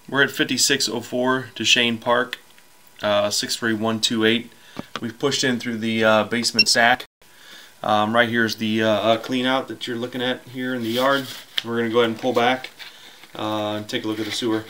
We're at 5604 Duchesne Park, 63128. We've pushed in through the basement stack. Right here is the clean out that you're looking at here in the yard. We're going to go ahead and pull back and take a look at the sewer.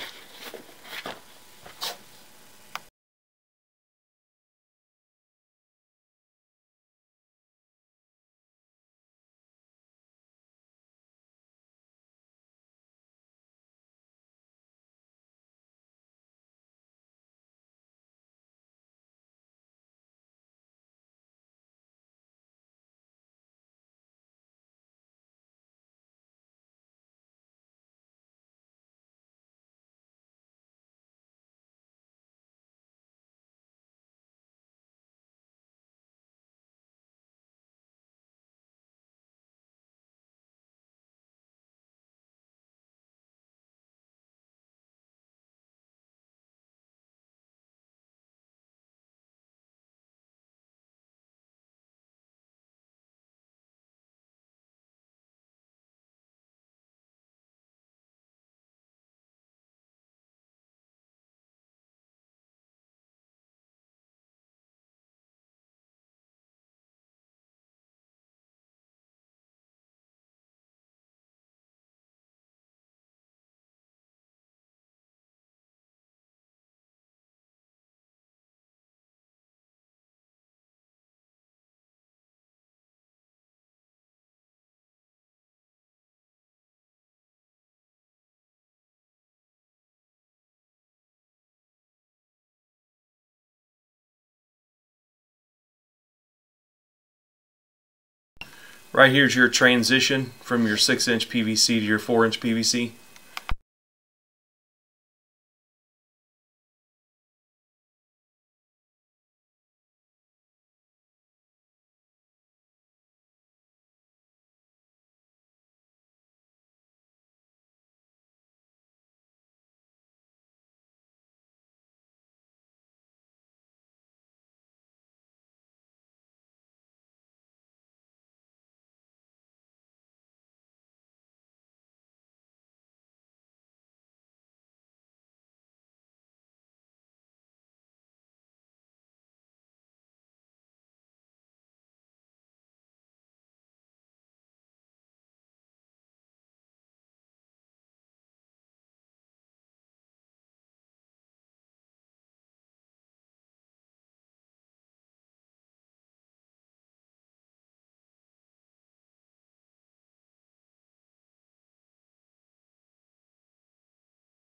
Right here's your transition from your 6-inch PVC to your 4-inch PVC.